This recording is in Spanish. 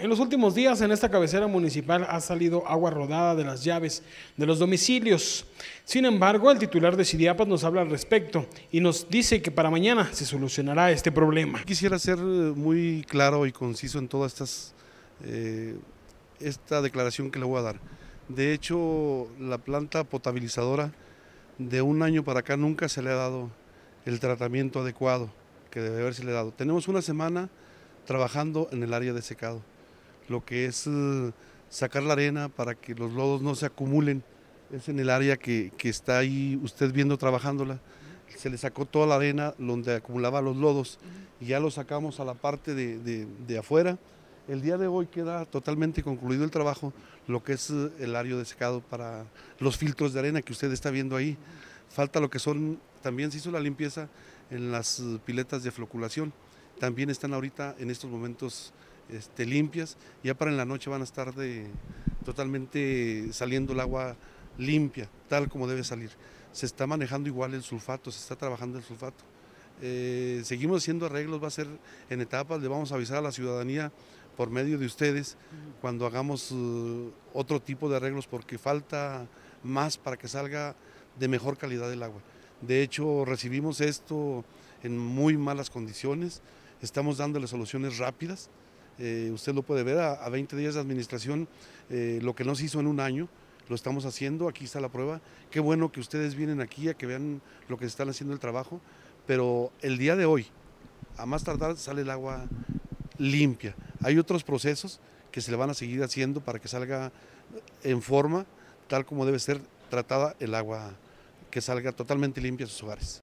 En los últimos días en esta cabecera municipal ha salido agua rodada de las llaves de los domicilios. Sin embargo, el titular de Sidiapas nos habla al respecto y nos dice que para mañana se solucionará este problema. Quisiera ser muy claro y conciso en todas esta declaración que le voy a dar. De hecho, la planta potabilizadora de un año para acá nunca se le ha dado el tratamiento adecuado que debe haberse le dado. Tenemos una semana trabajando en el área de secado, lo que es sacar la arena para que los lodos no se acumulen. Es en el área que está ahí usted viendo trabajándola. Se le sacó toda la arena donde acumulaba los lodos y ya lo sacamos a la parte de afuera. El día de hoy queda totalmente concluido el trabajo, lo que es el área de secado para los filtros de arena que usted está viendo ahí. Falta lo que son, también se hizo la limpieza en las piletas de floculación. También están ahorita en estos momentos limpias, ya para en la noche van a estar totalmente saliendo el agua limpia, tal como debe salir. Se está manejando igual el sulfato, se está trabajando el sulfato. Seguimos haciendo arreglos, va a ser en etapas, le vamos a avisar a la ciudadanía por medio de ustedes cuando hagamos otro tipo de arreglos porque falta más para que salga de mejor calidad el agua. De hecho, recibimos esto en muy malas condiciones, estamos dándole soluciones rápidas, usted lo puede ver, a 20 días de administración, lo que no se hizo en un año, lo estamos haciendo, aquí está la prueba. Qué bueno que ustedes vienen aquí a que vean lo que están haciendo el trabajo, pero el día de hoy, a más tardar, sale el agua limpia. Hay otros procesos que se le van a seguir haciendo para que salga en forma, tal como debe ser tratada el agua, que salga totalmente limpia a sus hogares.